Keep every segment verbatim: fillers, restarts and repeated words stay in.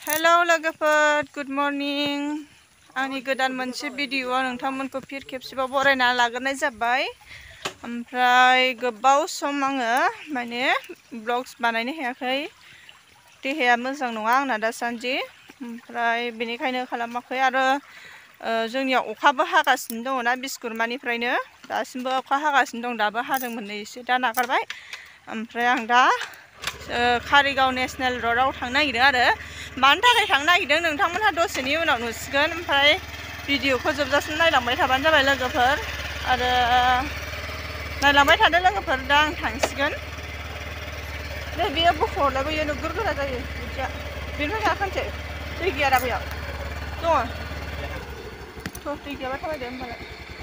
Hello लोगोफोर, good morning. आंनि गोदान मोनसे भिडिअ'आव नोंथांमोनखौ फिर खेबसेबाव बरायना लाग्रोनाय जाबाय। ओमफ्राय गोबाव सम आङो माने ब्लग्स बानायनो हायाखै, देहाया मोजां नङा आंना दासान्दि, ओमफ्राय बेनिखायनो खालामाखै। आरो जोंनियाव अखाबो हागासिनो दङ ना बिस्कुरमानिफ्रायनो, दासिमबो अखा हागासिनो दं, दाबो हादोंमोन नै एसे, दा नागारबाय। ओमफ्राय आं दा कारिगाव नेसनेल र'डआव थांनो नागिरदों आरो मानि थाखाय थांनो नागिरदों नोंथांमोनहा दसेनि उनाव नुसिगोन। ओमफ्राय भिडिअ'खौ जोबजासिम नायलांबाय थाबानो जाबाय लोगोफोर, आरो नायलांबाय थादो लोगोफोर। दा आं थांसिगोन। नै बेयो बोखहरलायबोयो, नोगोर गोरा जायो बिदिया। बेनिफ्राय गाखोनोसै, दै गैया दा बैयाव दङ थ' दै गैयाबा थाबायदो होनबालाय।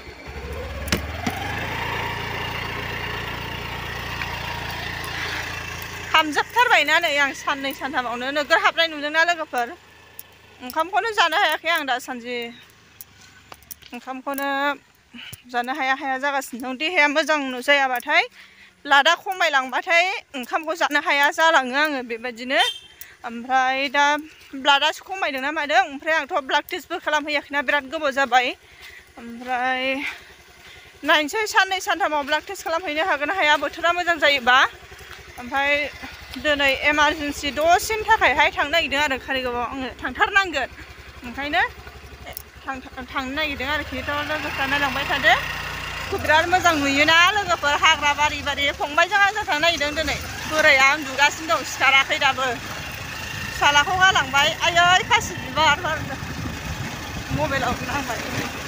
हामजोबथारबायना नै आं साननै सानथामावनो नोगोर हाबनाय नुदोंना लोगोफोर। ओंखामखौनो जानो हायाखै आं दासान्दि, ओंखामखौनो जानो हाया हाया जागासिनो दं। देहाया मोजां जायाबाथाय, ब्लाडआ खमायलांबाथाय ओंखामखौ जानो हाया जालाङो आङो बेबायदिनो। ओमफ्राय दा ब्लाडआसो खमायदों ना मादों। ओमफ्राय आंथ' ब्लाड टेस्टबो खालामहैयाखैना, बिराद गोबाव जाबाय। ओमफ्राय नायनोसै साननै सानथामाव ब्लाड टेस्ट खालामहैनो हागोन ना हाया, बोथोरा मोजां जायोबा। ओमफ्राय दिनै इमारजेन्सि दसेनि थाखायहाय थांनो नागिरदों आरो कारिगावआव आङो थांथारनांगोन, ओंखायनो थांनो नागिरदों आरोखि। थ' लोगोफ्रा नायलांबाय थादो, बिराद मोजां नुयोना लोगोफोर, हाग्रा बारि बारि। फंबायजों आंजों थांनो नागिरदों दिनै। बोराया उन्दुगासिनो दं, सिखाराखै दाबो, फिसालाखौ गालांबाय। आयै खासि बिबार मबाइलाव नांबाय,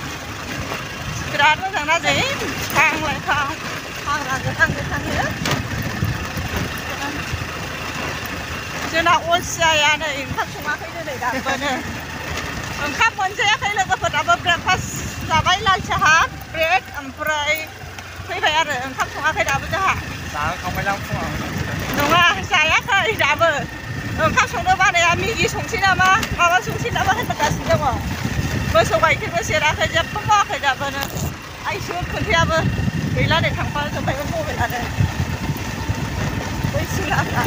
बिराद मोजां ना जै बिफां लाइफां, हाग्रा गोथां गोथांनो। जोंना अलसियाया नै ओंखाम सङाखै दिनै दाबोनो, ओंखाम मोनजायाखै लोगोफोर दाबो। ब्रेकफास्ट जाबाय, लाल साहा ब्रेड, ओमफ्राय फैबाय आरो ओंखाम सङाखै दाबो जोंहा। जाखांबायलां फुङाव। नङा जायाखै दाबो, ओंखाम संनो बानाया मेगि संसै नामा माबा संसै नामा होनगासिनो दङ। मोसौ गाइखेरबो सेराखै, जेबो मावाखै दाबोनो। आइसो खोन्थायाबो गैला नै, थांफाजोब्बायमोन मबाइलानो बै सिंग्राफ्रा।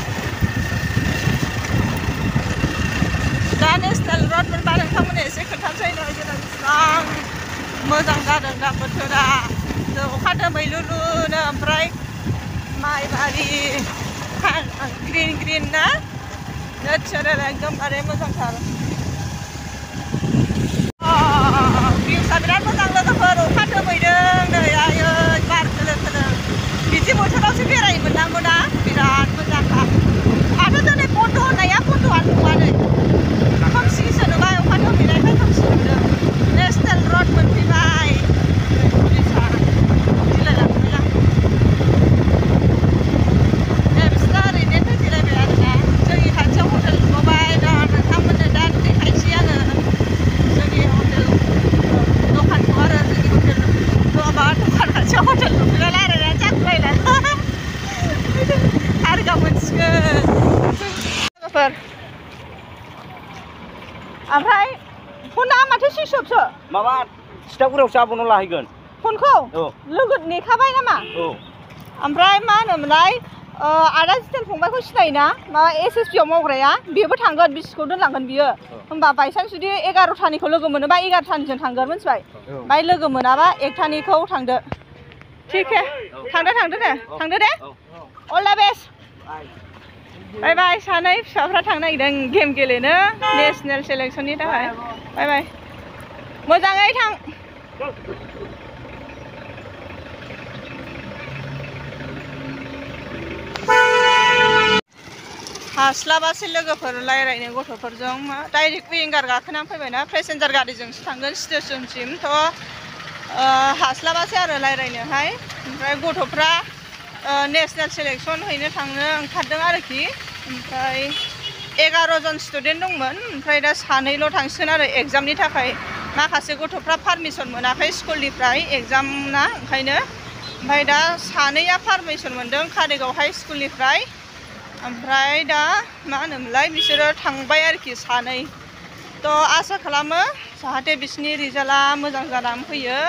दा नेसनेल र'ड मोनबा नोंथांमोननो एसे खोन्थानोसै नै जोंना बेसेबां मोजां जादों दा बोथोरा। अखा दोमैलुलुनो, ओमफ्राय माइबारि ग्रिन ग्रिन ना, नेचारेल एकदमबारे मोजांथार। भिउसा बिराद मोजां लोगोफोर, अखा दोमैदों नै, आयै बार खोलो खोलो। बिदि बोथोरावसो बेरायनो मोननांगौ ना, बिराद मोजांखा। आरो दिनै बन्द' होननाया बन्द'आनो नङा नै, खोमसिसो नुबाय, अखा दोमैनायखाय खोमसि नुदों। नेसनेल र'ड मोनफैबाय, पुलिसा गिलायलांबाय आं। ए बिसोरना ओरैनो फैलायबाय आरोना, जोंनि खाथियाव हटेल नुबावबाय। दा नोंथांमोननो दा देखायनोसै आङो जोंनि हटेल दखानखौ, आरो जोंनि हटेल माबा दखान खाथियाव हटेल नुफैबाय। रायज्लायनानै जाखुलायला कारिगाव मोनसिगोन लोगोफोर। ओमफ्राय फना माथो सुइस अफसो। माबा सिथागुरियावसो आब'नाव लाहैगोन फनखौ। लोगो नेखाबाय नामा? औ। ओमफ्राय मा होनोमोनलाय, आदा जितेन फंबायखौ सिनायोना, माबा एस एस पि आव मावग्राया, बेबो थांगोन, बिसिखौ दोनलांगोन बियो। होमबा बायसान्स जुदि एगार'थानिखौ लोगो मोनोबा एगार'थानिजों थांगोन, मिथिबाय? ओमफ्राय लोगो मोनाबा एकथानिखौ थांदो। थिक हे, थांदो थांदो दे, थांदो दे, अल दा बेस्ट। बाय बाय। सानै फिसाफ्रा थांनो नागिरदों गेम गेलेनो नेसनेल सेलेक्सननि थाखाय। बाय बाय, मोजाङै थां। हास्लाबासै लोगोफोर रायज्लायनो गथ'फोरजों, मा डाइरेक्ट विंगार गाखोनानै फैबायना, पेसेन्जार गारिजोंसो थांगोन स्टेसनसिम। थ' हास्लाबासै आरो रायज्लायनोहाय। ओमफ्राय गथ'फ्रा नेसनेल सेलेक्सन हैनो थांनो ओंखारदों आरोखि। ओमफ्राय एगार' जन स्टुडेन्ट दंमोन, ओमफ्राय दा सानैल' थांसिगोन आरो एगजामनि थाखाय। माखासे गथ'फ्रा पारमिसन मोनाखै स्कुलनिफ्राय एगजाम ना, ओंखायनो। ओमफ्राय दा सानैया पारमिसन मोनदों कारिगाव हाइ स्कुलनिफ्राय। ओमफ्राय दा मा होनोमोनलाय, बिसोरो थांबाय आरोखि सानै। थ' आसा खालामो जाहाथे बिसोरनि रिजाल्टआ मोजां जानानै फैयो।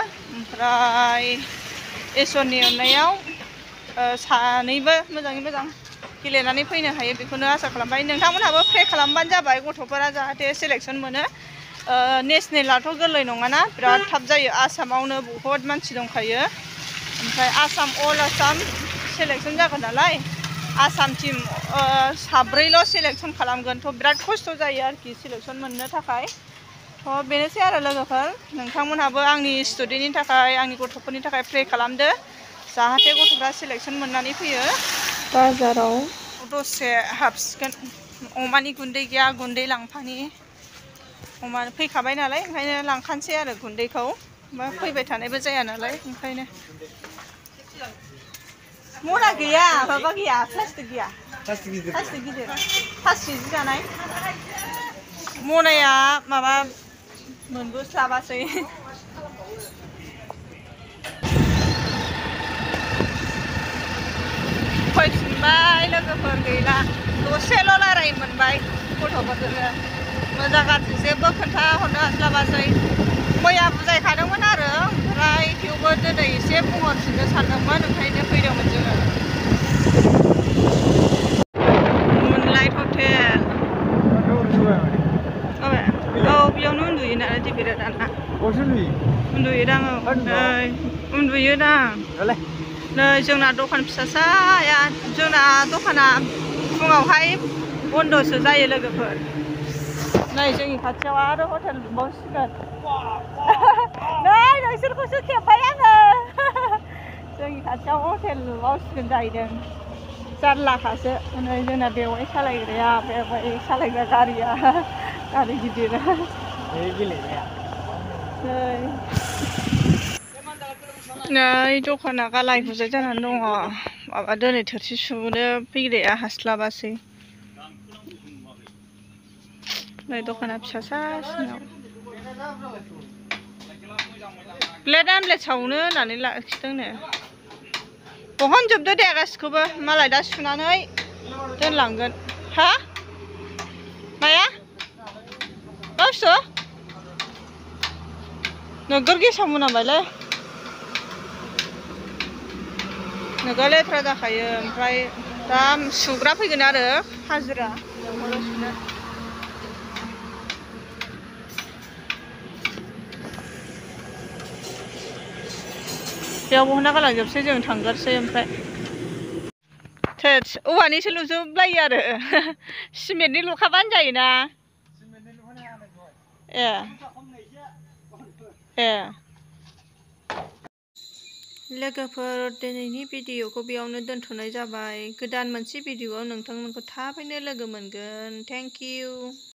ओमफ्राय इसोरनि अननायाव सानैबो मोजाङै मोजां गेलेनानै फैनो हायो बेखौनो आसा खालामबाय। नोंथांमोनहाबो प्रे खालामबानो जाबाय गथ'फोरा जाहाथे सिलेक्सन मोनो। नेसनेलाथ' गोरलै नङाना, बिराद थाब जायो। आसामावनो बहुद मानसि दंखायो, ओमफ्राय आसाम अल आसाम सिलेक्सन जागोन नालाय, आसाम टिम साब्रैल' सिलेक्सन खालामगोन। थ' बिराद खस्थ' जायो आरोखि सिलेक्सन मोननो थाखाय। थ' बेनोसै आरो लोगोफोर, नोंथांमोनहाबो आंनि स्टुडेन्टनि थाखाय, आंनि गथ'फोरनि थाखाय प्रे खालामदो जाहाथे गथ'फ्रा सिलेक्सन मोननानै फैयो। बाजाराव दसे हाबसिगोन, अमानि गुन्दै गैया, गुन्दै लांफानि। अमा फैखाबाय नालाय ओंखायनो लांखानोसै आरो गुन्दैखौ, फैबाय थानायबो जाया नालाय ओंखायनो। मना गैया, माबा गैया, प्लास्टिक गैया, प्लास्टिक गिदिर, पास केजि जानाय मनाया माबा मोनबोस्लाबासै। फैफिनबाय लोगोफोर, गैला, दसेल' रायज्लायनो मोनबाय गथ'फोरजोंनो। मोजां गाज्रि जेबो खोन्थाहरनो हास्लाबासै। मैया बुजायखादोंमोन आरो, ओमफ्राय थेवबो दिनै एसे बुंहरफिननो सानदोंमोन, ओंखायनो फैदोंमोन जोङो। Moonlight Hotel. औ बेयावनो उन्दुयो नालाय दिबिरा दाना। उन्दुयोदां, औ नै उन्दुयोदां। नै जोंना दखान फिसासाया, जोंना दखाना फुङावहाय बन्द'सो जायो लोगोफोर। नै जोंनि खाथियाव आरो हटेल लुबावसिगोन। नै नोंसोरखौसो खेबबाय आङो। जोंनि खाथियाव हटेल लुबावसिगोन जाहैदों। जारलाखासो। नै जोंना बेवाइ सालायग्राया, बेवाइ सालायग्रा गारिया, गारि गिदिर। नै दखाना गालाय गुजाय जानानै दङ। माबा दिनै थोरसि सुनो फैग्राया हास्लाबासै। नै दखाना फिसासासिनाव ब्लेड आमलेट सावनो होननानै लाखिदोंनो। बहनजोबदो दे गासिखौबो, मालाय दा सुनानै दोनलांगोन। हा माया मा बुस्थु? नोगोर गेसाव मोनामबायलै, नोगोर लेथ्रा जाखायो। ओमफ्राय दा सुग्रा फैगोन आरो, हाजिरा लेंहरो सुनो। बेयाव बहनना गालांजोबसै, जों थांगोरसै। ओमफ्राय थोस औवानिसो लुजोबलायो आरो, सिमेन्टनि लुखाबानो जायोना। ए ए लोगोफोर, दिनैनि भिडिअखौ बेयावनो दोनथ'नाय जाबाय। गोदान मोनसे भिडिअआव नोंथांमोनखौ थाबैनो लोगो मोनगोन। Thank U.